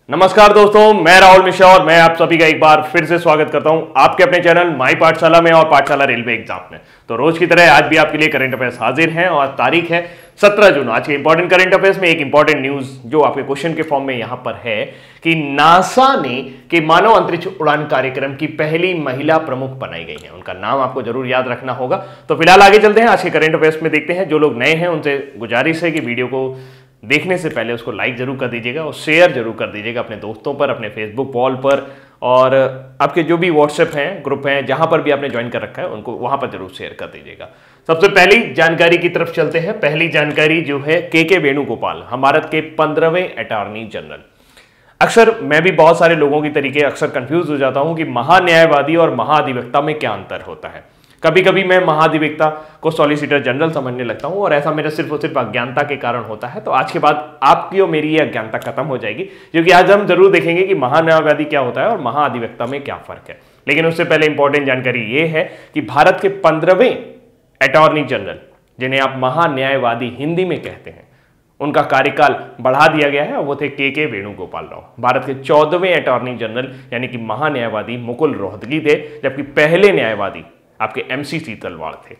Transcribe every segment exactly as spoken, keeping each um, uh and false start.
नमस्कार दोस्तों, मैं राहुल मिश्रा और मैं आप सभी का एक बार फिर से स्वागत करता हूं आपके अपने चैनल माई पाठशाला में और पाठशाला रेलवे एग्जाम में। तो रोज की तरह आज भी आपके लिए करंट अफेयर्स हाजिर हैं और तारीख है सत्रह जून। आज के इंपॉर्टेंट करंट अफेयर्स में एक इंपॉर्टेंट न्यूज जो आपके क्वेश्चन के फॉर्म में यहां पर है कि नासा ने के मानव अंतरिक्ष उड़ान कार्यक्रम की पहली महिला प्रमुख बनाई गई है। उनका नाम आपको जरूर याद रखना होगा। तो फिलहाल आगे चलते हैं, आज के करंट अफेयर्स में देखते हैं। जो लोग नए हैं उनसे गुजारिश है कि वीडियो को देखने से पहले उसको लाइक जरूर कर दीजिएगा और शेयर जरूर कर दीजिएगा अपने दोस्तों पर, अपने फेसबुक वॉल पर और आपके जो भी व्हाट्सएप हैं, ग्रुप हैं, जहां पर भी आपने ज्वाइन कर रखा है उनको वहां पर जरूर शेयर कर दीजिएगा। सबसे पहली जानकारी की तरफ चलते हैं। पहली जानकारी जो है के के वेणुगोपाल, हम भारत के पंद्रहवें अटॉर्नी जनरल। अक्सर मैं भी बहुत सारे लोगों की तरीके अक्सर कंफ्यूज हो जाता हूं कि महान्यायवादी और महाधिवक्ता में क्या अंतर होता है। कभी कभी मैं महाधिवक्ता को सॉलिसिटर जनरल समझने लगता हूं और ऐसा मेरा सिर्फ और सिर्फ अज्ञानता के कारण होता है। तो आज के बाद आपकी और मेरी ये अज्ञानता खत्म हो जाएगी, क्योंकि आज हम जरूर देखेंगे कि महान्यायवादी क्या होता है और महाधिवक्ता में क्या फर्क है। लेकिन उससे पहले इंपॉर्टेंट जानकारी ये है कि भारत के पंद्रहवें अटॉर्नी जनरल, जिन्हें आप महान्यायवादी हिंदी में कहते हैं, उनका कार्यकाल बढ़ा दिया गया है और वो थे के के वेणुगोपाल राव। भारत के चौदहवें अटॉर्नी जनरल यानी कि महान्यायवादी मुकुल रोहतगी थे, जबकि पहले न्यायवादी आपके एमसी सीतलवाड़ थे।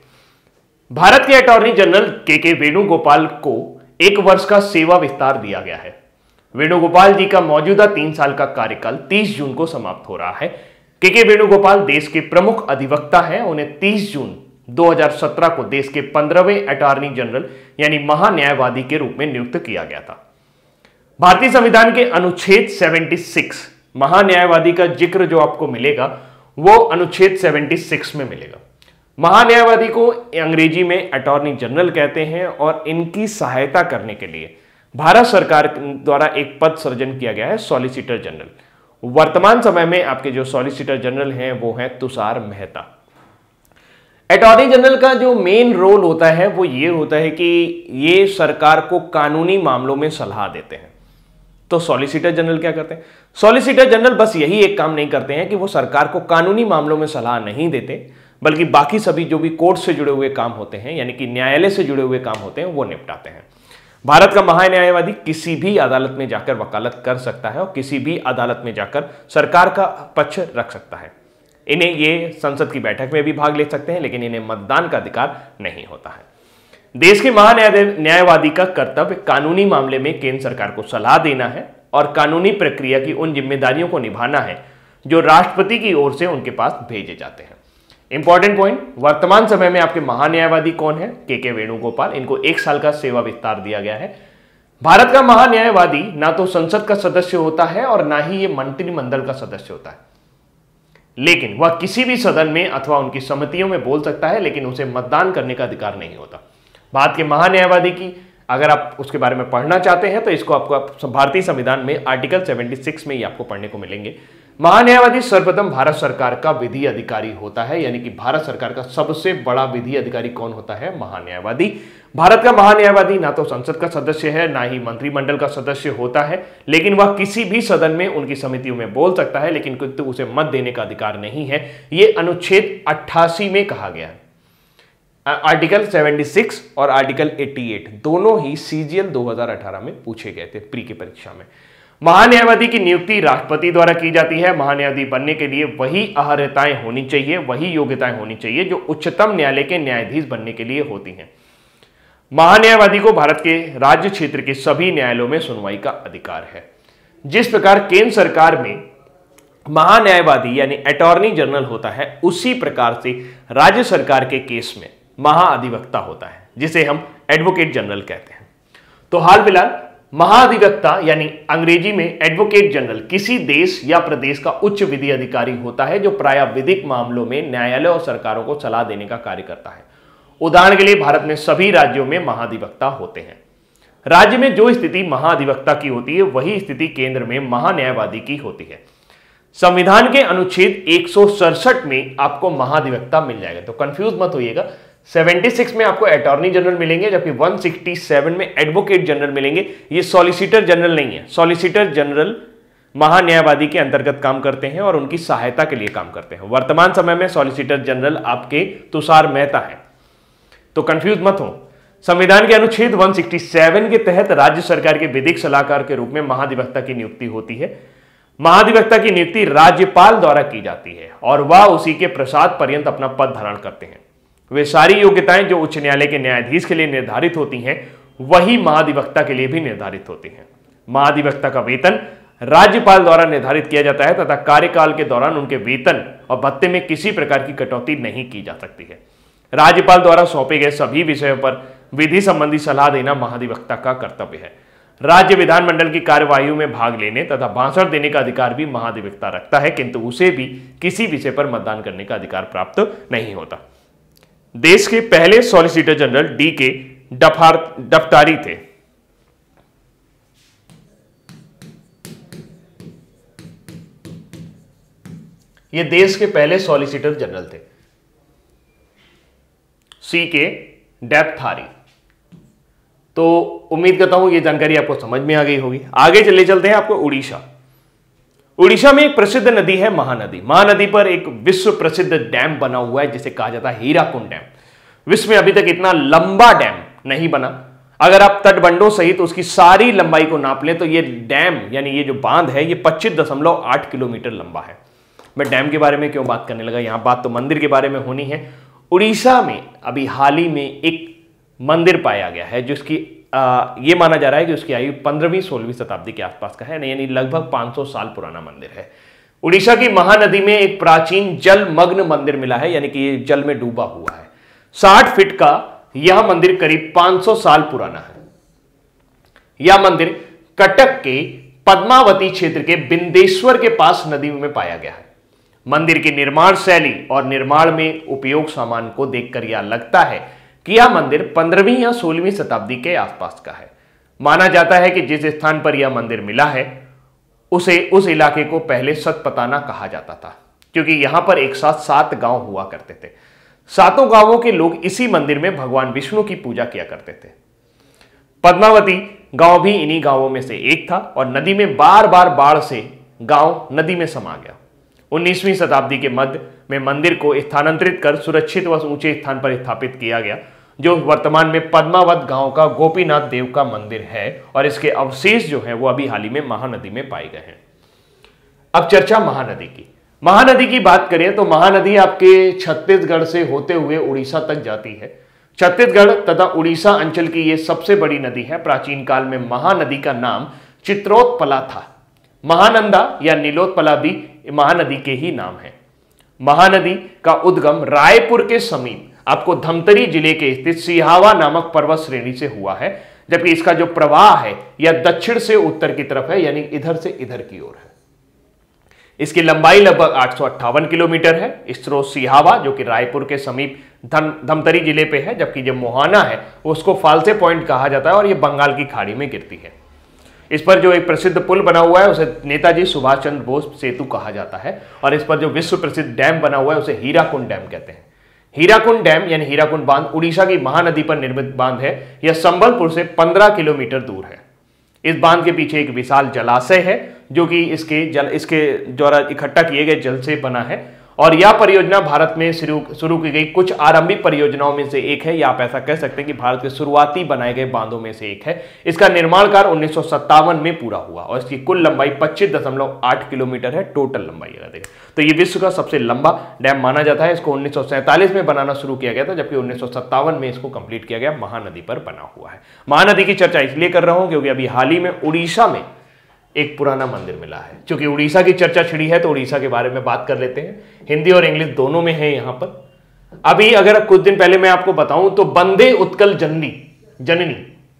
भारत के अटॉर्नी जनरल के के वेणुगोपाल को एक वर्ष का सेवा विस्तार दिया गया है। वेणुगोपाल जी का मौजूदा तीन साल का कार्यकाल तीस जून को समाप्त हो रहा है। के के वेणुगोपाल देश के प्रमुख अधिवक्ता हैं। उन्हें तीस जून दो हज़ार सत्रह को देश के पंद्रहवें अटॉर्नी जनरल यानी महान्यायवादी के रूप में नियुक्त किया गया था। भारतीय संविधान के अनुच्छेद छिहत्तर महान्यायवादी का जिक्र जो आपको मिलेगा वो अनुच्छेद छिहत्तर में मिलेगा। महान्यायवादी को अंग्रेजी में अटॉर्नी जनरल कहते हैं और इनकी सहायता करने के लिए भारत सरकार द्वारा एक पद सृजन किया गया है, सॉलिसिटर जनरल। वर्तमान समय में आपके जो सॉलिसिटर जनरल हैं वो हैं तुषार मेहता। अटॉर्नी जनरल का जो मेन रोल होता है वो ये होता है कि ये सरकार को कानूनी मामलों में सलाह देते हैं। तो सॉलिसिटर जनरल क्या करते हैं? सॉलिसिटर जनरल बस यही एक काम नहीं करते हैं कि वो सरकार को कानूनी मामलों में सलाह नहीं देते, बल्कि बाकी सभी जो भी कोर्ट से जुड़े हुए काम होते हैं यानी कि न्यायालय से जुड़े हुए काम होते हैं वो निपटाते हैं। भारत का महान्यायवादी किसी भी अदालत में जाकर वकालत कर सकता है और किसी भी अदालत में जाकर सरकार का पक्ष रख सकता है। इन्हें ये संसद की बैठक में भी भाग ले सकते हैं, लेकिन इन्हें मतदान का अधिकार नहीं होता है। देश के महान्यायवादी का कर्तव्य कानूनी मामले में केंद्र सरकार को सलाह देना है और कानूनी प्रक्रिया की उन जिम्मेदारियों को निभाना है जो राष्ट्रपति की ओर से उनके पास भेजे जाते हैं। इंपॉर्टेंट पॉइंट, वर्तमान समय में आपके महान्यायवादी कौन है? के के वेणुगोपाल। इनको एक साल का सेवा विस्तार दिया गया है। भारत का महान्यायवादी ना तो संसद का सदस्य होता है और ना ही ये मंत्रिमंडल का सदस्य होता है, लेकिन वह किसी भी सदन में अथवा उनकी समितियों में बोल सकता है, लेकिन उसे मतदान करने का अधिकार नहीं होता। भारत के महान्यायवादी की अगर आप उसके बारे में पढ़ना चाहते हैं तो इसको आपको भारतीय संविधान में आर्टिकल छिहत्तर में ही आपको पढ़ने को मिलेंगे। महान्यायवादी सर्वप्रथम भारत सरकार का विधि अधिकारी होता है, यानी कि भारत सरकार का सबसे बड़ा विधि अधिकारी कौन होता है? महान्यायवादी। भारत का महान्यायवादी ना तो संसद का सदस्य है ना ही मंत्रिमंडल का सदस्य होता है, लेकिन वह किसी भी सदन में उनकी समितियों में बोल सकता है, लेकिन किंतु उसे मत देने का अधिकार नहीं है। यह अनुच्छेद अट्ठासी में कहा गया है। आर्टिकल छिहत्तर और आर्टिकल अठासी दोनों ही सीजीएल दो हज़ार अठारह में पूछे गए थे प्री की परीक्षा में। महान्यायवादी की नियुक्ति राष्ट्रपति द्वारा की जाती है। महान्यायवादी बनने के लिए वही अर्हताएं होनी चाहिए, वही योग्यताएं होनी चाहिए जो उच्चतम न्यायालय के न्यायाधीश बनने के लिए होती हैं। महान्यायवादी को भारत के राज्य क्षेत्र के सभी न्यायालयों में सुनवाई का अधिकार है। जिस प्रकार केंद्र सरकार में महान्यायवादी यानी अटॉर्नी जनरल होता है, उसी प्रकार से राज्य सरकार के केस में महाअधिवक्ता होता है, जिसे हम एडवोकेट जनरल कहते हैं। तो हाल फिलहाल महाअधिवक्ता यानी अंग्रेजी में एडवोकेट जनरल किसी देश या प्रदेश का उच्च विधि अधिकारी होता है जो प्रायः विधिक मामलों में न्यायालय और सरकारों को सलाह देने का कार्य करता है। उदाहरण के लिए भारत में सभी राज्यों में महाधिवक्ता होते हैं। राज्य में जो स्थिति महाधिवक्ता की होती है वही स्थिति केंद्र में महान्यायवादी की होती है। संविधान के अनुच्छेद एक सौ सड़सठ में आपको महाधिवक्ता मिल जाएगा, तो कंफ्यूज मत होइएगा। छिहत्तर में आपको अटॉर्नी जनरल मिलेंगे, जबकि एक सौ सरसठ में एडवोकेट जनरल मिलेंगे। ये सॉलिसिटर जनरल नहीं है। सॉलिसिटर जनरल महान्यायवादी के अंतर्गत काम करते हैं और उनकी सहायता के लिए काम करते हैं। वर्तमान समय में सॉलिसिटर जनरल आपके तुषार मेहता हैं, तो कंफ्यूज मत हो। संविधान के अनुच्छेद एक सौ सरसठ के तहत राज्य सरकार के विधिक सलाहकार के रूप में महाधिवक्ता की नियुक्ति होती है। महाधिवक्ता की नियुक्ति राज्यपाल द्वारा की जाती है और वह उसी के प्रसाद पर्यंत अपना पद धारण करते हैं। वे सारी योग्यताएं जो उच्च न्यायालय के न्यायाधीश के लिए निर्धारित होती हैं, वही महाधिवक्ता के लिए भी निर्धारित होती हैं। महाधिवक्ता का वेतन राज्यपाल द्वारा निर्धारित किया जाता है तथा कार्यकाल के दौरान उनके वेतन और भत्ते में किसी प्रकार की कटौती नहीं की जा सकती है। राज्यपाल द्वारा सौंपे गए सभी विषयों पर विधि संबंधी सलाह देना महाधिवक्ता का कर्तव्य है। राज्य विधानमंडल की कार्यवाहियों में भाग लेने तथा भाषण देने का अधिकार भी महाधिवक्ता रखता है, किंतु उसे भी किसी विषय पर मतदान करने का अधिकार प्राप्त नहीं होता। देश के पहले सॉलिसिटर जनरल डी के डफतारी थे। ये देश के पहले सॉलिसिटर जनरल थे, सी के डफतारी। तो उम्मीद करता हूं ये जानकारी आपको समझ में आ गई होगी। आगे चले चलते हैं आपको उड़ीसा। उड़ीसा में एक प्रसिद्ध नदी है महानदी। महानदी पर एक विश्व प्रसिद्ध डैम बना हुआ है जिसे कहा जाता है हीराकुंड डैम। विश्व में अभी तक इतना लंबा डैम नहीं बना। अगर आप तटबंधों सहित उसकी सारी लंबाई को नाप लें तो ये डैम यानी ये जो बांध है ये पच्चीस दशमलव आठ किलोमीटर लंबा है। मैं डैम के बारे में क्यों बात करने लगा, यहां बात तो मंदिर के बारे में होनी है। उड़ीसा में अभी हाल ही में एक मंदिर पाया गया है जिसकी आ, ये माना जा रहा है कि उसकी आयु पंद्रहवीं सोलहवीं शताब्दी के आसपास का है, यानी लगभग पाँच सौ साल पुराना मंदिर है। उड़ीसा की महानदी में एक प्राचीन जलमग्न मंदिर मिला है, यानी कि ये जल में डूबा हुआ है। साठ फीट का यह मंदिर करीब पाँच सौ साल पुराना है। यह मंदिर कटक के पद्मावती क्षेत्र के बिंदेश्वर के पास नदी में पाया गया है। मंदिर की निर्माण शैली और निर्माण में उपयोग सामान को देखकर यह लगता है कि यह मंदिर पंद्रहवीं या सोलहवीं शताब्दी के आसपास का है। माना जाता है कि जिस स्थान पर यह मंदिर मिला है उसे उस इलाके को पहले सतपताना कहा जाता था, क्योंकि यहां पर एक साथ सात गांव हुआ करते थे। सातों गांवों के लोग इसी मंदिर में भगवान विष्णु की पूजा किया करते थे। पद्मावती गांव भी इन्हीं गांवों में से एक था और नदी में बार बार बाढ़ से गांव नदी में समा गया। उन्नीसवीं शताब्दी के मध्य में मंदिर को स्थानांतरित कर सुरक्षित व ऊंचे स्थान पर स्थापित किया गया, जो वर्तमान में पद्मावत गांव का गोपीनाथ देव का मंदिर है और इसके अवशेष जो हैं वो अभी हाल ही में महानदी में पाए गए हैं। अब चर्चा महानदी की। महानदी की बात करें तो महानदी आपके छत्तीसगढ़ से होते हुए उड़ीसा तक जाती है। छत्तीसगढ़ तथा उड़ीसा अंचल की यह सबसे बड़ी नदी है। प्राचीन काल में महानदी का नाम चित्रोत्पला था। महानंदा या नीलोत्पला भी महानदी के ही नाम है। महानदी का उद्गम रायपुर के समीप आपको धमतरी जिले के स्थित सिहावा नामक पर्वत श्रेणी से हुआ है, जबकि इसका जो प्रवाह है यह दक्षिण से उत्तर की तरफ है, यानी इधर से इधर की ओर है। इसकी लंबाई लगभग आठ सौ अट्ठावन किलोमीटर है। स्रोत सिहावा जो कि रायपुर के समीप धम धमतरी जिले पे है, जबकि जो मोहाना है उसको फालसे पॉइंट कहा जाता है और यह बंगाल की खाड़ी में गिरती है। इस पर जो एक प्रसिद्ध पुल बना हुआ है उसे नेताजी सुभाष चंद्र बोस सेतु कहा जाता है और इस पर जो विश्व प्रसिद्ध डैम बना हुआ है उसे हीराकुंड डैम कहते हैं। हीराकुंड डैम यानी हीराकुंड बांध उड़ीसा की महानदी पर निर्मित बांध है। यह संबलपुर से पंद्रह किलोमीटर दूर है। इस बांध के पीछे एक विशाल जलाशय है जो कि इसके जल इसके द्वारा इकट्ठा किए गए जल से बना है और यह परियोजना भारत में शुरू शुरू की गई कुछ आरंभिक परियोजनाओं में से एक है, या आप ऐसा कह सकते हैं कि भारत के शुरुआती बनाए गए बांधों में से एक है। इसका निर्माण कार्य उन्नीस सौ सत्तावन में पूरा हुआ और इसकी कुल लंबाई पच्चीस दशमलव आठ किलोमीटर है। टोटल लंबाई अगर देखें तो ये विश्व का सबसे लंबा डैम माना जाता है। इसको उन्नीस सौ सैंतालीस में बनाना शुरू किया गया था, जबकि उन्नीस सौ सत्तावन में इसको कंप्लीट किया गया। महानदी पर बना हुआ है। महानदी की चर्चा इसलिए कर रहा हूं क्योंकि अभी हाल ही में उड़ीसा में एक पुराना मंदिर मिला है। क्योंकि उड़ीसा की चर्चा छिड़ी है तो उड़ीसा के बारे में बात कर लेते हैं। हिंदी और इंग्लिश दोनों में है यहां पर। अभी अगर कुछ दिन पहले मैं आपको बताऊं तो बंदे उत्कल जननी जननी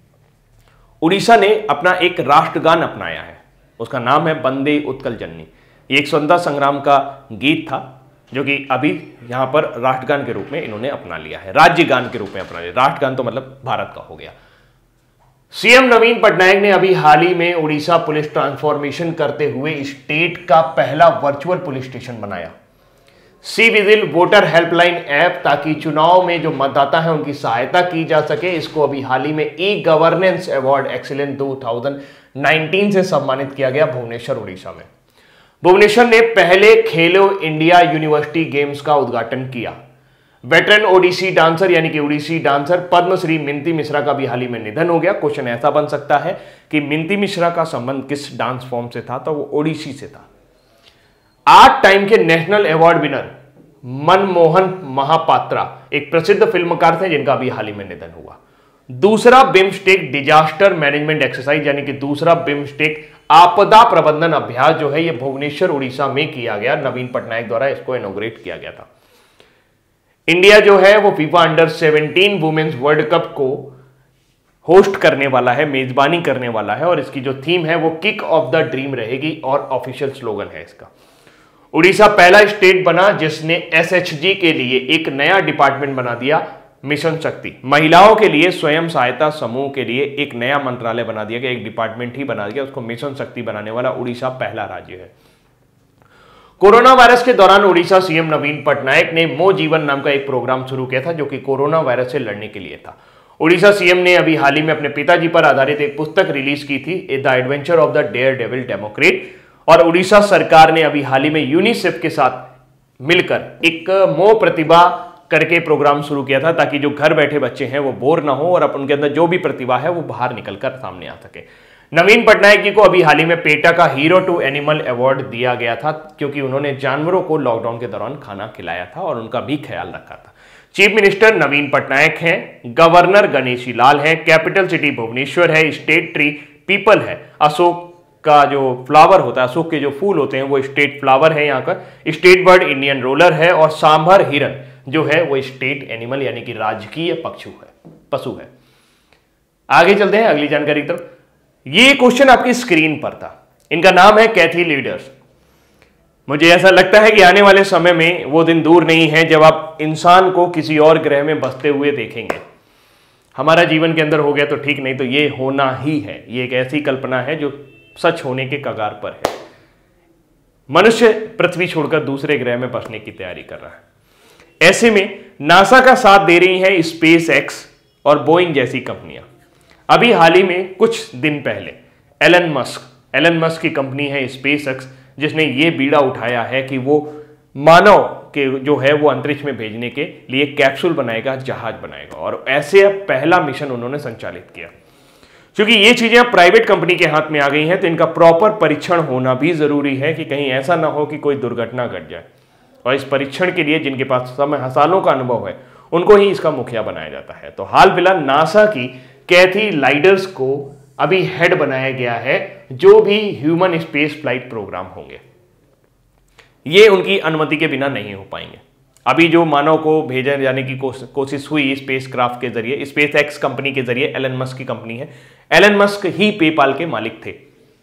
उड़ीसा ने अपना एक राष्ट्रगान अपनाया है। उसका नाम है बंदे उत्कल जननी। ये एक स्वतंत्रता संग्राम का गीत था जो कि अभी यहां पर राष्ट्रगान के रूप में इन्होंने अपना लिया है, राज्यगान के रूप में अपना लिया। राष्ट्रगान तो मतलब भारत का हो गया। सीएम नवीन पटनायक ने अभी हाल ही में उड़ीसा पुलिस ट्रांसफॉर्मेशन करते हुए स्टेट का पहला वर्चुअल पुलिस स्टेशन बनाया। C vigil voter helpline app, ताकि चुनाव में जो मतदाता है उनकी सहायता की जा सके। इसको अभी हाल ही में ई गवर्नेंस अवार्ड एक्सीलेंस दो हज़ार उन्नीस से सम्मानित किया गया भुवनेश्वर उड़ीसा में। भुवनेश्वर ने पहले खेलो इंडिया यूनिवर्सिटी गेम्स का उद्घाटन किया। वेटरन ओडिसी डांसर यानी कि ओडिसी डांसर पद्मश्री मिंती मिश्रा का भी हाल ही में निधन हो गया। क्वेश्चन ऐसा बन सकता है कि मिंती मिश्रा का संबंध किस डांस फॉर्म से था, तो वो ओडिसी से था। आठ टाइम के national award winner Manmohan Mahapatra एक प्रसिद्ध फिल्मकार थे जिनका भी हाल ही में निधन हुआ। दूसरा बिम्स्टेक डिजास्टर मैनेजमेंट एक्सरसाइज यानी कि दूसरा बिम्स्टेक आपदा प्रबंधन अभ्यास जो है ये भुवनेश्वर उड़ीसा में किया गया। नवीन पटनायक द्वारा इसको इनॉग्रेट किया गया था। इंडिया जो है वो FIFA under seventeen women's world cup को होस्ट करने वाला है, मेजबानी करने वाला है, और इसकी जो थीम है वो किक ऑफ द ड्रीम रहेगी और ऑफिशियल स्लोगन है इसका। उड़ीसा पहला स्टेट बना जिसने एसएचजी के लिए एक नया डिपार्टमेंट बना दिया, मिशन शक्ति। महिलाओं के लिए स्वयं सहायता समूह के लिए एक नया मंत्रालय बना दिया गया, एक डिपार्टमेंट ही बना दिया, उसको मिशन शक्ति बनाने वाला उड़ीसा पहला राज्य है। कोरोना वायरस के दौरान उड़ीसा सीएम नवीन पटनायक ने मो जीवन नाम का एक प्रोग्राम शुरू किया था जो कि कोरोना वायरस से लड़ने के लिए था। उड़ीसा सीएम ने अभी हाल ही में अपने पिताजी पर आधारित एक पुस्तक रिलीज की थी, the adventure of the daredevil democrat, और उड़ीसा सरकार ने अभी हाल ही में यूनिसेफ के साथ मिलकर एक मो प्रतिभा करके प्रोग्राम शुरू किया था ताकि जो घर बैठे बच्चे हैं वो बोर ना हो और अब उनके अंदर जो भी प्रतिभा है वो बाहर निकलकर सामने आ सके। नवीन पटनायक जी को अभी हाल ही में पेटा का हीरो टू एनिमल अवार्ड दिया गया था क्योंकि उन्होंने जानवरों को लॉकडाउन के दौरान खाना खिलाया था और उनका भी ख्याल रखा था। चीफ मिनिस्टर नवीन पटनायक हैं, गवर्नर गणेशी लाल हैं, कैपिटल सिटी भुवनेश्वर है, स्टेट ट्री पीपल है, अशोक का जो फ्लावर होता है, अशोक के जो फूल होते हैं वो स्टेट फ्लावर है यहाँ का, स्टेट बर्ड इंडियन रोलर है, और सांभर हिरन जो है वो स्टेट एनिमल यानी कि राजकीय पशु है पशु है। आगे चलते हैं अगली जानकारी की तरफ। ये क्वेश्चन आपकी स्क्रीन पर था। इनका नाम है कैथी लीडर्स। मुझे ऐसा लगता है कि आने वाले समय में वो दिन दूर नहीं है जब आप इंसान को किसी और ग्रह में बसते हुए देखेंगे। हमारा जीवन के अंदर हो गया तो ठीक, नहीं तो ये होना ही है। ये एक ऐसी कल्पना है जो सच होने के कगार पर है। मनुष्य पृथ्वी छोड़कर दूसरे ग्रह में बसने की तैयारी कर रहा है। ऐसे में नासा का साथ दे रही है स्पेस एक्स और बोइंग जैसी कंपनियां। अभी हाल ही में कुछ दिन पहले एलन मस्क एलन मस्क की कंपनी है स्पेस एक्स जिसने ये बीड़ा उठाया है कि वो मानव के जो है वो अंतरिक्ष में भेजने के लिए कैप्सूल बनाएगा, जहाज बनाएगा, और ऐसे पहला मिशन उन्होंने संचालित किया। क्योंकि ये चीजें अब प्राइवेट कंपनी के हाथ में आ गई हैं तो इनका प्रॉपर परीक्षण होना भी जरूरी है कि कहीं ऐसा ना हो कि कोई दुर्घटना घट जाए। और इस परीक्षण के लिए जिनके पास समय सालों का अनुभव है उनको ही इसका मुखिया बनाया जाता है। तो हाल फिलहाल नासा की कैथी लाइडर्स को अभी हेड बनाया गया है। जो भी ह्यूमन स्पेस फ्लाइट प्रोग्राम होंगे ये उनकी अनुमति के बिना नहीं हो पाएंगे। अभी जो मानव को भेजा जाने की कोशिश हुई स्पेस क्राफ्ट के जरिए, स्पेस एक्स कंपनी के जरिए, एलन मस्क की कंपनी है, एलन मस्क ही पेपाल के मालिक थे,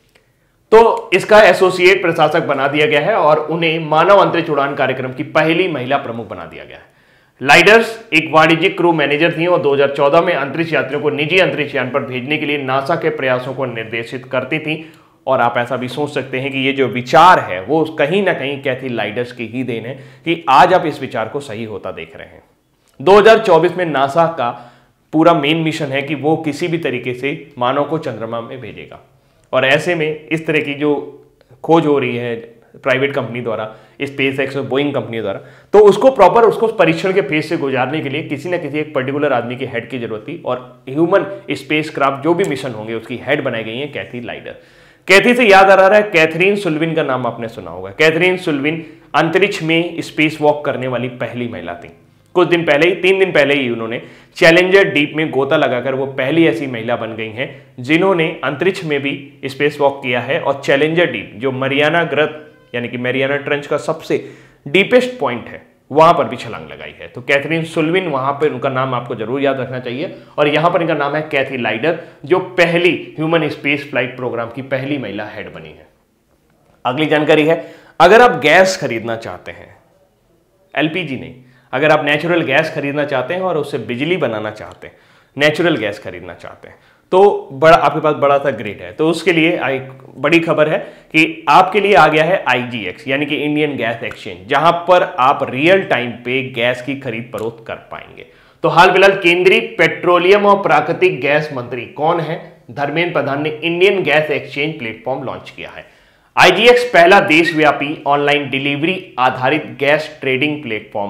तो इसका एसोसिएट प्रशासक बना दिया गया है और उन्हें मानव अंतरिक्ष उड़ान कार्यक्रम की पहली महिला प्रमुख बना दिया गया है। लाइडर्स एक वाणिज्यिक क्रू मैनेजर थी और दो हज़ार चौदह में अंतरिक्ष यात्रियों को निजी अंतरिक्ष यान पर भेजने के लिए नासा के प्रयासों को निर्देशित करती थी। और आप ऐसा भी सोच सकते हैं कि ये जो विचार है वो कहीं ना कहीं कैथी लाइडर्स की ही देन है कि आज आप इस विचार को सही होता देख रहे हैं। दो हज़ार चौबीस में नासा का पूरा मेन मिशन है कि वो किसी भी तरीके से मानव को चंद्रमा में भेजेगा। और ऐसे में इस तरह की जो खोज हो रही है प्राइवेट कंपनी द्वारा, स्पेस एक्स और बोइंग कंपनी द्वारा, तो उसको प्रॉपर उसको परीक्षण के फेज से गुजारने के लिए किसी न किसी एक पर्टिकुलर आदमी की हेड की जरूरत थी। और ह्यूमन स्पेस क्राफ्ट जो भी मिशन होंगे उसकी हेड बनाई गई है कैथी लाइडर। कैथी से याद आ रहा है कैथरीन सुल्विन का नाम आपने सुना होगा। कैथरीन सुल्विन अंतरिक्ष में स्पेस वॉक करने वाली पहली महिला थी। कुछ दिन पहले ही, तीन दिन पहले ही उन्होंने चैलेंजर डीप में गोता लगाकर वो पहली ऐसी महिला बन गई हैं जिन्होंने अंतरिक्ष में भी स्पेस वॉक किया है। और चैलेंजर डीप जो मरियाना ग्रत यानी कि मैरियाना ट्रेंच का सबसे डीपेस्ट पॉइंट है वहां पर भी छलांग लगाई है। तो कैथरीन सुल्विन, वहां पर उनका नाम आपको जरूर याद रखना चाहिए। और यहां पर इनका नाम है कैथी लाइडर जो पहली ह्यूमन स्पेस फ्लाइट प्रोग्राम की पहली महिला हेड बनी है। अगली जानकारी है, अगर आप गैस खरीदना चाहते हैं, एलपीजी नहीं, अगर आप नेचुरल गैस खरीदना चाहते हैं और उससे बिजली बनाना चाहते हैं, नेचुरल गैस खरीदना चाहते हैं, तो बड़ा आपके पास बड़ा सा ग्रिड है। तो उसके लिए एक बड़ी खबर है कि आपके लिए आ गया है आईजीएक्स यानी कि इंडियन गैस एक्सचेंज, जहां पर आप रियल टाइम पे गैस की खरीद फरोख्त कर पाएंगे। तो हाल फिलहाल केंद्रीय पेट्रोलियम और प्राकृतिक गैस मंत्री कौन है? धर्मेंद्र प्रधान ने Indian gas exchange platform launch किया है। आईजीएक्स पहला देशव्यापी ऑनलाइन डिलीवरी आधारित गैस ट्रेडिंग प्लेटफॉर्म है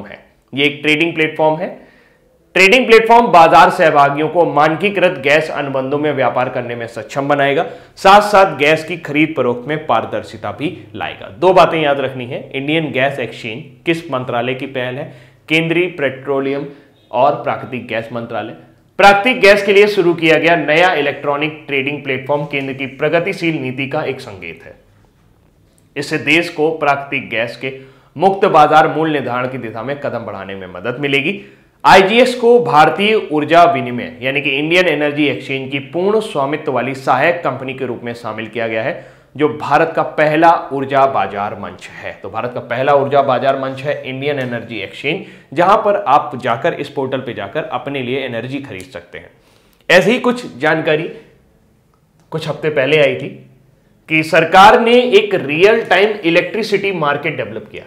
ये एक ट्रेडिंग प्लेटफॉर्म है। ट्रेडिंग प्लेटफॉर्म बाजार सहभागियों को मानकीकृत गैस अनुबंधों में व्यापार करने में सक्षम बनाएगा, साथ साथ गैस की खरीद फरोख्त में पारदर्शिता भी लाएगा। दो बातें याद रखनी है, इंडियन गैस एक्सचेंज किस मंत्रालय की पहल है? केंद्रीय पेट्रोलियम और प्राकृतिक गैस मंत्रालय। प्राकृतिक गैस के लिए शुरू किया गया नया इलेक्ट्रॉनिक ट्रेडिंग प्लेटफॉर्म केंद्र की प्रगतिशील नीति का एक संकेत है। इससे देश को प्राकृतिक गैस के मुक्त बाजार मूल्य निर्धारण की दिशा में कदम बढ़ाने में मदद मिलेगी। आईजीएस को भारतीय ऊर्जा विनिमय यानी कि इंडियन एनर्जी एक्सचेंज की पूर्ण स्वामित्व वाली सहायक कंपनी के रूप में शामिल किया गया है, जो भारत का पहला ऊर्जा बाजार मंच है। तो भारत का पहला ऊर्जा बाजार मंच है इंडियन एनर्जी एक्सचेंज, जहां पर आप जाकर इस पोर्टल पे जाकर अपने लिए एनर्जी खरीद सकते हैं। ऐसी ही कुछ जानकारी कुछ हफ्ते पहले आई थी कि सरकार ने एक real time electricity market develop किया।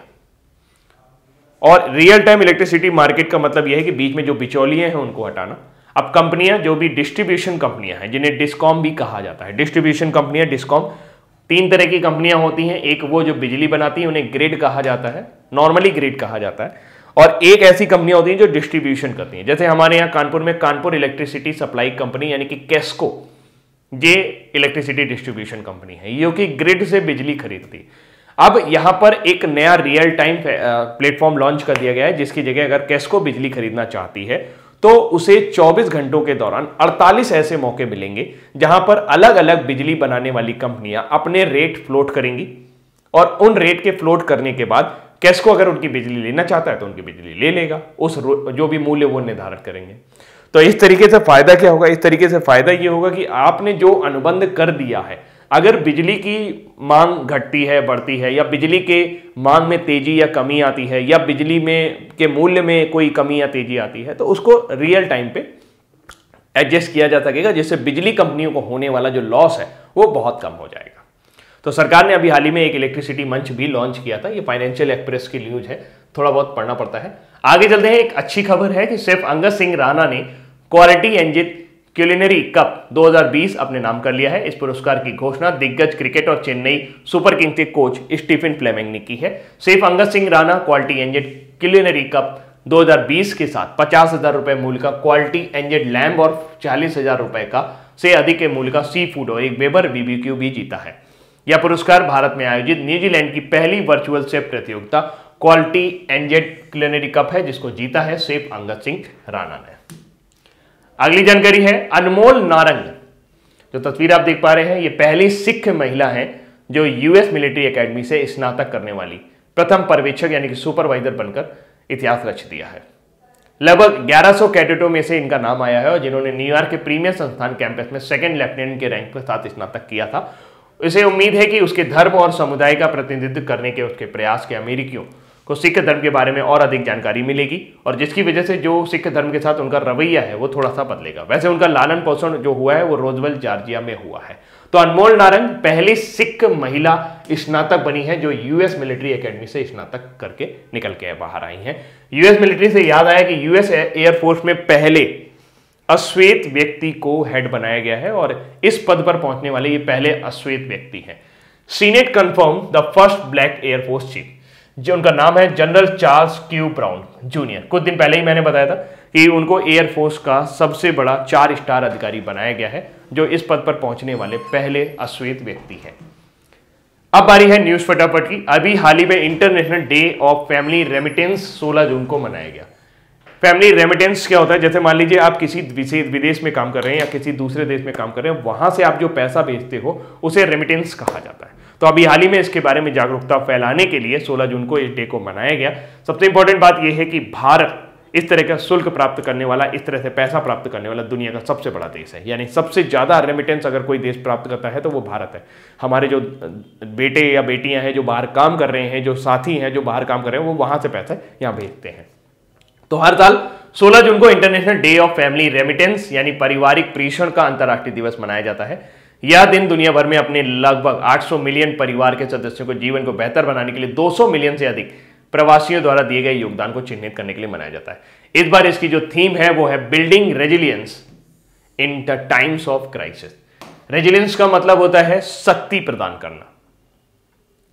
और रियल टाइम इलेक्ट्रिसिटी मार्केट का मतलब यह है कि बीच में जो बिचौलिए हैं उनको हटाना। अब कंपनियां, जो भी डिस्ट्रीब्यूशन कंपनियां हैं, जिन्हें डिस्कॉम भी कहा जाता है, डिस्ट्रीब्यूशन कंपनियां, डिस्कॉम, तीन तरह की कंपनियां होती हैं। एक वो जो बिजली बनाती हैं, उन्हें ग्रिड कहा जाता है, नॉर्मली ग्रिड कहा जाता है। और एक ऐसी कंपनियां होती हैं जो डिस्ट्रीब्यूशन करती हैं, जैसे हमारे यहाँ कानपुर में कानपुर इलेक्ट्रिसिटी सप्लाई कंपनी यानी कि कैस्को, ये इलेक्ट्रिसिटी डिस्ट्रीब्यूशन कंपनी है, ये कि ग्रिड से बिजली खरीदती। अब यहां पर एक नया रियल टाइम प्लेटफॉर्म लॉन्च कर दिया गया है, जिसकी जगह अगर कैस्को बिजली खरीदना चाहती है तो उसे चौबीस घंटों के दौरान अड़तालीस ऐसे मौके मिलेंगे जहां पर अलग अलग बिजली बनाने वाली कंपनियां अपने रेट फ्लोट करेंगी, और उन रेट के फ्लोट करने के बाद कैस्को अगर उनकी बिजली लेना चाहता है तो उनकी बिजली ले लेगा, उस जो भी मूल्य वो निर्धारित करेंगे। तो इस तरीके से फायदा क्या होगा? इस तरीके से फायदा ये होगा कि आपने जो अनुबंध कर दिया है, अगर बिजली की मांग घटती है, बढ़ती है, या बिजली के मांग में तेजी या कमी आती है, या बिजली में के मूल्य में कोई कमी या तेजी आती है, तो उसको रियल टाइम पे एडजस्ट किया जा सकेगा, जिससे बिजली कंपनियों को होने वाला जो लॉस है वो बहुत कम हो जाएगा। तो सरकार ने अभी हाल ही में एक इलेक्ट्रिसिटी मंच भी लॉन्च किया था। ये फाइनेंशियल एक्सप्रेस की न्यूज है, थोड़ा बहुत पढ़ना पड़ता है। आगे चलते हैं। एक अच्छी खबर है कि शेफ अंगद सिंह राणा ने क्वालिटी एंजिट क्यूलिनरी कप दो हज़ार बीस अपने नाम कर लिया है। इस पुरस्कार की घोषणा दिग्गज क्रिकेट और चेन्नई सुपर किंग्स के कोच स्टीफन फ्लेमिंग ने की है। शेफ अंगद सिंह राणा क्वालिटी एंजिट क्यूलिनरी कप दो हज़ार बीस के साथ पचास हजार रुपए मूल्य का क्वालिटी एंजिट लैम्ब और चालीस हजार रुपए का से अधिक के मूल्य का सी फूड और एक वेबर बीबीक्यू भी जीता है। यह पुरस्कार भारत में आयोजित न्यूजीलैंड की पहली वर्चुअल शेफ प्रतियोगिता क्वालिटी एंजिट क्यूलिनरी कप है, जिसको जीता है शेफ अंगद सिंह राणा ने। अगली जानकारी है अनमोल नारंग। जो तस्वीर आप देख पा रहे हैं, ये पहली सिख महिला है जो यूएस मिलिट्री एकेडमी से स्नातक करने वाली प्रथम पर्यवेक्षक यानी कि सुपरवाइजर बनकर इतिहास रच दिया है। लगभग ग्यारह सौ कैडेटों में से इनका नाम आया है, और जिन्होंने न्यूयॉर्क के प्रीमियर संस्थान कैंपस में सेकंड लेफ्टिनेंट के रैंक के साथ स्नातक किया था। इसे उम्मीद है कि उसके धर्म और समुदाय का प्रतिनिधित्व करने के उसके प्रयास के अमेरिकियों को सिख धर्म के बारे में और अधिक जानकारी मिलेगी, और जिसकी वजह से जो सिख धर्म के साथ उनका रवैया है वो थोड़ा सा बदलेगा। वैसे उनका लालन पोषण जो हुआ है वो रोजवेल जॉर्जिया में हुआ है। तो अनमोल नारंग पहली सिख महिला स्नातक बनी है जो यूएस मिलिट्री एकेडमी से स्नातक करके निकल के बाहर आई हैं। यूएस मिलिट्री से याद आया कि यूएस एयरफोर्स में पहले अश्वेत व्यक्ति को हेड बनाया गया है, और इस पद पर पहुंचने वाले ये पहले अश्वेत व्यक्ति हैं। Senate confirm the first black air force chief, जो उनका नाम है general Charles Q Brown junior. कुछ दिन पहले ही मैंने बताया था कि उनको एयरफोर्स का सबसे बड़ा चार स्टार अधिकारी बनाया गया है, जो इस पद पर पहुंचने वाले पहले अश्वेत व्यक्ति हैं। अब बारी है न्यूज फटाफट की। अभी हाल ही में international day of family remittance सोलह जून को मनाया गया। फैमिली रेमिटेंस क्या होता है? जैसे मान लीजिए आप किसी विदेश में काम कर रहे हैं या किसी दूसरे देश में काम कर रहे हैं, वहां से आप जो पैसा भेजते हो उसे रेमिटेंस कहा जाता है। तो अभी हाल ही में इसके बारे में जागरूकता फैलाने के लिए सोलह जून को इस डे को मनाया गया। सबसे इंपॉर्टेंट बात यह है कि भारत इस तरह का शुल्क प्राप्त करने वाला, इस तरह से पैसा प्राप्त करने वाला दुनिया का सबसे बड़ा देश है। यानी सबसे ज्यादा रेमिटेंस अगर कोई देश प्राप्त करता है तो वो भारत है। हमारे जो बेटे या बेटियां हैं जो बाहर काम कर रहे हैं, जो साथी हैं जो बाहर काम कर रहे हैं, वो वहां से पैसा यहाँ भेजते हैं। तो हर साल सोलह जून को international day of family remittance यानी पारिवारिक प्रेषण का अंतर्राष्ट्रीय दिवस मनाया जाता है। यह दिन दुनिया भर में अपने लगभग आठ सौ मिलियन परिवार के सदस्यों को जीवन को बेहतर बनाने के लिए दो सौ मिलियन से अधिक प्रवासियों द्वारा दिए गए योगदान को चिन्हित करने के लिए मनाया जाता है। इस बार इसकी जो थीम है वो है building resilience in the times of crisis. Resilience का मतलब होता है शक्ति प्रदान करना,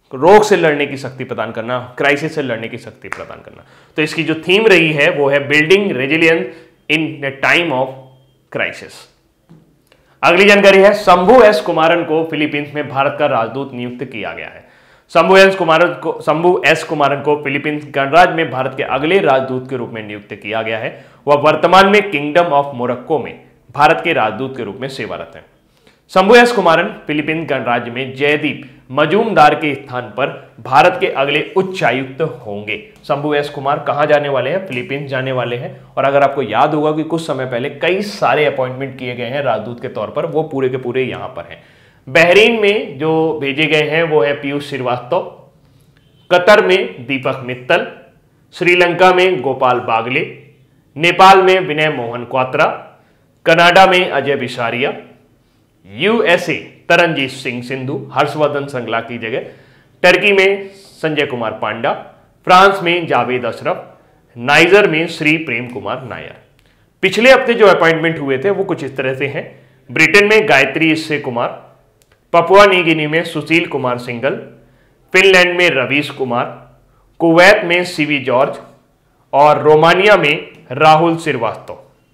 रोग से लड़ने की शक्ति प्रदान करना, क्राइसिस से लड़ने की शक्ति प्रदान करना। तो इसकी जो थीम रही है वो है building resilience in the time of crisis. अगली जानकारी है शंभू एस कुमारन को फिलीपींस में भारत का राजदूत नियुक्त किया गया है। शंभू एस कुमारन को शंभू एस कुमारन को फिलीपींस गणराज्य में भारत के अगले राजदूत के रूप में नियुक्त किया गया है। वह वर्तमान में किंगडम ऑफ मोरक्को में भारत के राजदूत के रूप में सेवारत हैं। शंभू एस कुमारन फिलीपींस गणराज्य में जयदीप मजूमदार के स्थान पर भारत के अगले उच्चायुक्त होंगे। शंभू एस कुमार कहां जाने वाले हैं? फिलीपींस जाने वाले हैं। और अगर आपको याद होगा कि कुछ समय पहले कई सारे अपॉइंटमेंट किए गए हैं राजदूत के तौर पर, वो पूरे के पूरे यहां पर हैं। बहरीन में जो भेजे गए हैं वो है पीयूष श्रीवास्तव, कतर में दीपक मित्तल, श्रीलंका में गोपाल बागले, नेपाल में विनय मोहन क्वात्रा, कनाडा में अजय बिसारिया, यूएसए तरनजीत सिंह सिंधु हर्षवर्धन श्रृंखला की जगह, टर्की में संजय कुमार पांडा, फ्रांस में जावेद अशरफ, नाइजर में श्री प्रेम कुमार नायर। पिछले हफ्ते जो अपॉइंटमेंट हुए थे वो कुछ इस तरह से हैं। ब्रिटेन में गायत्री इससे कुमार, पपुआ न्यू गिनी में सुशील कुमार सिंगल, फिनलैंड में रवीश कुमार, कुवैत में सीवी जॉर्ज और रोमानिया में राहुल श्रीवास्तव।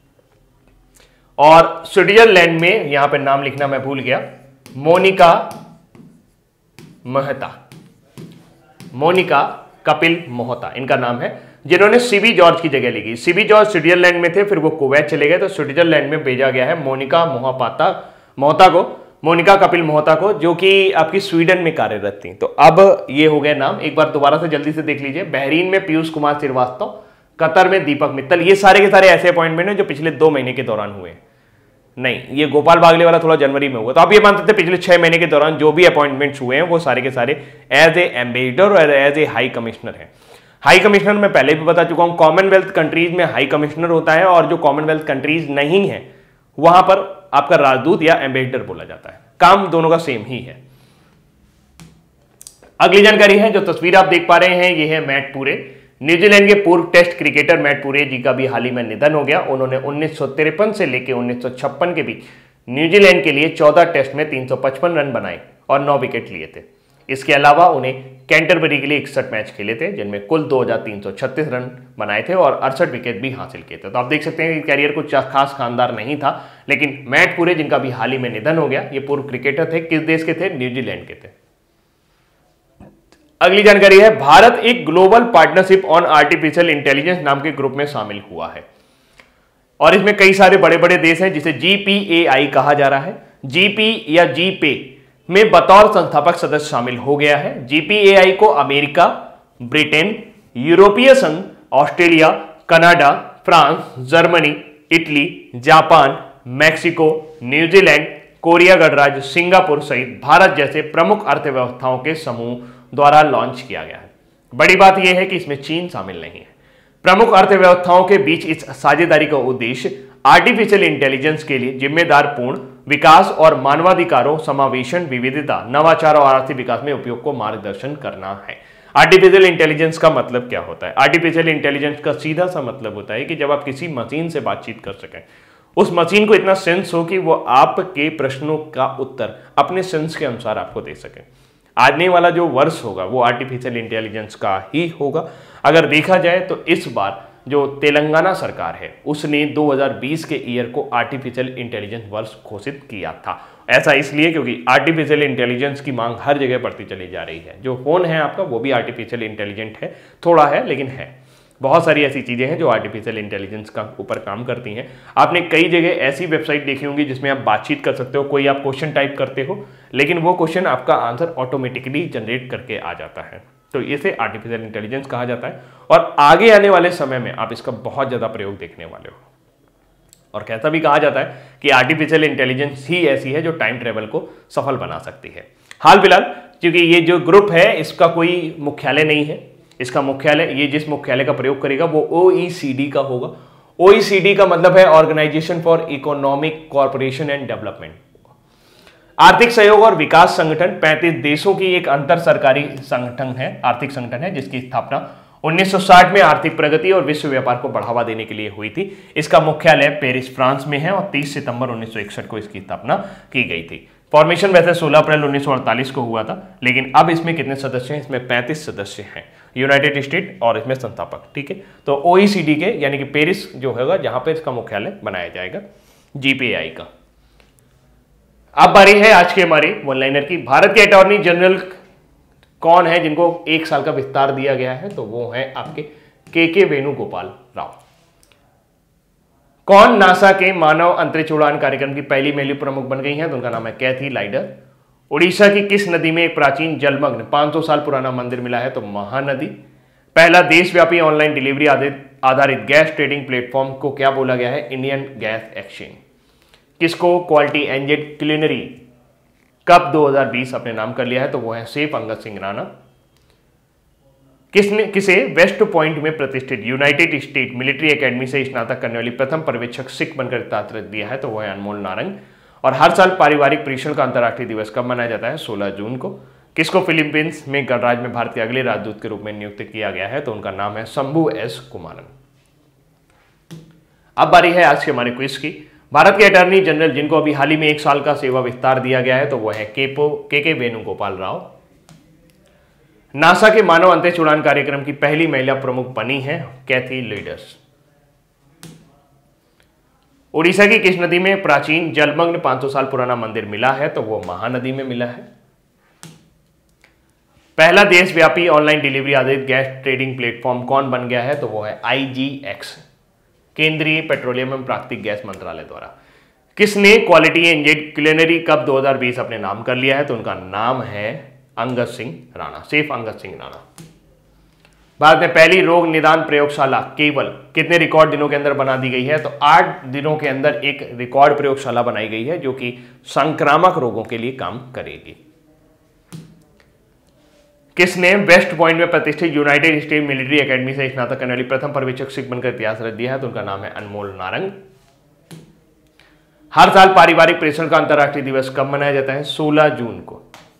और स्विट्जरलैंड में, यहां पे नाम लिखना मैं भूल गया, मोनिका मेहता, मोनिका कपिल मोहता इनका नाम है, जिन्होंने सीवी जॉर्ज की जगह ली। सीवी जॉर्ज स्विट्जरलैंड में थे, फिर वो कुवैत चले गए, तो स्विट्जरलैंड में भेजा गया है मोनिका मोहपाता मोहता को, मोनिका कपिल मोहता को, जो कि आपकी स्वीडन में कार्यरत थी। तो अब ये हो गया नाम, एक बार दोबारा से जल्दी से देख लीजिए। बहरीन में पीयूष कुमार श्रीवास्तव, कतर में दीपक मित्तल। ये सारे के सारे ऐसे अपॉइंटमेंट हैं जो पिछले दो महीने के दौरान हुए। नहीं, ये गोपाल बागले वाला थोड़ा जनवरी में हुआ। तो आप ये मान सकते हैं पिछले छह महीने के दौरान जो भी अपॉइंटमेंट्स हुए हैं वो सारे के सारे एज ए एम्बेसडर और एज ए हाई कमिश्नर है। हाई कमिश्नर मैं पहले भी बता चुका हूं, कॉमनवेल्थ कंट्रीज में हाई कमिश्नर होता है, और जो कॉमनवेल्थ कंट्रीज नहीं है वहां पर आपका राजदूत या एम्बेसडर बोला जाता है। काम दोनों का सेम ही है। अगली जानकारी है, जो तस्वीर आप देख पा रहे हैं ये है मैट पूरे। न्यूजीलैंड के पूर्व टेस्ट क्रिकेटर मैट पूरे जी का भी हाल ही में निधन हो गया। उन्होंने उन्नीस सौ तिरपन से लेकर उन्नीस सौ छप्पन के बीच न्यूजीलैंड के लिए चौदह टेस्ट में तीन सौ पचपन रन बनाए और नौ विकेट लिए थे। इसके अलावा उन्हें कैंटरबरी के लिए इकसठ मैच खेले थे, जिनमें कुल दो हजार तीन सौ छत्तीस रन बनाए थे और अड़सठ विकेट भी हासिल किए थे। तो आप देख सकते हैं कि कैरियर कुछ खास शानदार नहीं था, लेकिन मैट पूरे जिनका भी हाल ही में निधन हो गया, ये पूर्व क्रिकेटर थे। किस देश के थे? न्यूजीलैंड के थे। अगली जानकारी है, भारत एक global partnership on artificial intelligence नाम के ग्रुप में शामिल हुआ है और इसमें कई सारे बड़े बड़े देश हैं जिसे जी पी ए आई कहा जा रहा है। जी पी या जी पे में बतौर संस्थापक सदस्य शामिल हो गया है। जी पी ए आई को अमेरिका, ब्रिटेन, यूरोपीय संघ, Australia, Canada, France, Germany, Italy, Japan, Mexico, New Zealand, Korea गणराज्य, सिंगापुर सहित भारत जैसे प्रमुख अर्थव्यवस्थाओं के समूह द्वारा लॉन्च किया गया है। बड़ी बात यह है कि इसमें चीन शामिल नहीं है। प्रमुख अर्थव्यवस्थाओं के बीच इस साझेदारी का उद्देश्य आर्टिफिशियल इंटेलिजेंस के लिए जिम्मेदार पूर्ण विकास और मानवाधिकारों, समावेशन, विविधता, नवाचार और आर्थिक विकास में उपयोग को मार्गदर्शन करना है। आर्टिफिशियल इंटेलिजेंस का मतलब क्या होता है? आर्टिफिशियल इंटेलिजेंस का सीधा सा मतलब होता है कि जब आप किसी मशीन से बातचीत कर सकें, उस मशीन को इतना सेंस हो कि वो आपके प्रश्नों का उत्तर अपने सेंस के अनुसार आपको दे सके। आने वाला जो वर्ष होगा वो आर्टिफिशियल इंटेलिजेंस का ही होगा। अगर देखा जाए तो इस बार जो तेलंगाना सरकार है उसने दो हज़ार बीस के ईयर को आर्टिफिशियल इंटेलिजेंस वर्ष घोषित किया था। ऐसा इसलिए क्योंकि आर्टिफिशियल इंटेलिजेंस की मांग हर जगह बढ़ती चली जा रही है। जो फोन है आपका वो भी आर्टिफिशियल इंटेलिजेंट है, थोड़ा है लेकिन है। बहुत सारी ऐसी चीजें हैं जो आर्टिफिशियल इंटेलिजेंस का ऊपर काम करती हैं। आपने कई जगह ऐसी वेबसाइट देखी होंगी जिसमें आप बातचीत कर सकते हो, कोई आप क्वेश्चन टाइप करते हो लेकिन वो क्वेश्चन आपका आंसर ऑटोमेटिकली जनरेट करके आ जाता है। तो इसे आर्टिफिशियल इंटेलिजेंस कहा जाता है और आगे आने वाले समय में आप इसका बहुत ज्यादा प्रयोग देखने वाले हो। और कैसा भी कहा जाता है कि आर्टिफिशियल इंटेलिजेंस ही ऐसी है जो टाइम ट्रेवल को सफल बना सकती है। हाल फिलहाल क्योंकि ये जो ग्रुप है इसका कोई मुख्यालय नहीं है, इसका मुख्यालय ये जिस मुख्यालय का प्रयोग करेगा वो ओ ई सी डी का होगा। ओ ई सी डी का मतलब है organisation for economic corporation and development. आर्थिक सहयोग और विकास संगठन पैंतीस देशों की एक अंतर सरकारी संगठन है, आर्थिक संगठन है जिसकी स्थापना उन्नीस सौ साठ में आर्थिक प्रगति और विश्व व्यापार को बढ़ावा देने के लिए हुई थी। इसका मुख्यालय पेरिस फ्रांस में है और तीस सितंबर उन्नीस सौ इकसठ को इसकी स्थापना की गई थी। फॉर्मेशन वैसे सोलह अप्रैल उन्नीस सौ अड़तालीस को हुआ था, लेकिन अब इसमें कितने सदस्य हैं? इसमें पैंतीस सदस्य हैं, यूनाइटेड स्टेट और इसमें संस्थापक। ठीक है, तो ओईसीडी के यानी कि पेरिस जो होगा जहां पे इसका मुख्यालय बनाया जाएगा, जीपीआई का। अब बारी है आज के हमारे वन लाइनर की। भारत के अटॉर्नी जनरल कौन है जिनको एक साल का विस्तार दिया गया है? तो वो है आपके के के वेणुगोपाल राव। कौन नासा के मानव अंतरिक्ष उड़ान कार्यक्रम की पहली महिला प्रमुख बन गई हैं? तो उनका नाम है कैथी लाइडर। उड़ीसा की किस नदी में एक प्राचीन जलमग्न पाँच सौ साल पुराना मंदिर मिला है? तो महानदी। पहला देशव्यापी ऑनलाइन डिलीवरी आधारित गैस ट्रेडिंग प्लेटफॉर्म को क्या बोला गया है? Indian gas exchange. किसको क्वालिटी एंजेड क्लिनरी कप दो हज़ार बीस अपने नाम कर लिया है? तो वो है सेफ अंगद सिंह राणा। किसने किसे वेस्ट पॉइंट में प्रतिष्ठित यूनाइटेड स्टेट मिलिट्री एकेडमी से स्नातक करने वाली प्रथम पर्यवेक्षक सिख बनकर तात्पर्य दिया है? तो वो है अनमोल नारंग। और हर साल पारिवारिक परीक्षण का अंतर्राष्ट्रीय दिवस कब मनाया जाता है? सोलह जून को। किसको फिलीपींस में गणराज्य में भारत के अगले राजदूत के रूप में नियुक्त किया गया है? तो उनका नाम है शंभू एस कुमारन। अब बारी है आज के हमारे क्विज की। भारत के अटॉर्नी जनरल जिनको अभी हाल ही में एक साल का सेवा विस्तार दिया गया है, तो वो है केपो के के वेणुगोपाल राव। नासा के मानव अंतरिक्ष उड़ान कार्यक्रम की पहली महिला प्रमुख बनी है कैथी लीडर्स। उड़ीसा की किस नदी में प्राचीन जलमग्न पाँच सौ साल पुराना मंदिर मिला है? तो वो महानदी में मिला है। पहला देशव्यापी ऑनलाइन डिलीवरी आधारित गैस ट्रेडिंग प्लेटफॉर्म कौन बन गया है? तो वो है आई जी एक्स, केंद्रीय पेट्रोलियम एवं प्राकृतिक गैस मंत्रालय द्वारा। किसने क्वालिटी एंजेड क्लिनरी कप दो हज़ार बीस अपने नाम कर लिया है? तो उनका नाम है अंगद सिंह राणा, सेफ अंगद सिंह राणा। भारत में पहली रोग निदान प्रयोगशाला केवल कितने रिकॉर्ड दिनों के अंदर बना दी गई है? तो आठ दिनों के अंदर एक रिकॉर्ड प्रयोगशाला बनाई गई है जो कि संक्रामक रोगों के लिए काम करेगी। किसने वेस्ट पॉइंट में प्रतिष्ठित यूनाइटेड स्टेट मिलिट्री एकेडमी से स्नातक करने वाली प्रथम पर्यवेक्षक सिख बनकर इतिहास रच दिया है? तो उनका नाम है अनमोल नारंग। हर साल पारिवारिक परीक्षण का अंतर्राष्ट्रीय दिवस कब मनाया जाता है? सोलह जून को।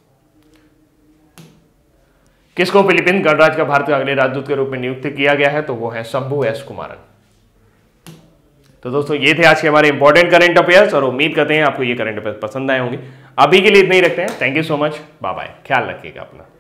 किसको फिलीपींस गणराज्य का भारत के अगले राजदूत के रूप में नियुक्त किया गया है? तो वो है शंभू एस कुमारन। तो दोस्तों ये थे आज के हमारे इंपॉर्टेंट करंट अफेयर्स और उम्मीद करते हैं आपको ये करंट अफेयर्स पसंद आए होंगे। अभी के लिए इतना ही रखते हैं। Thank you so much, bye bye, ख्याल रखिएगा अपना।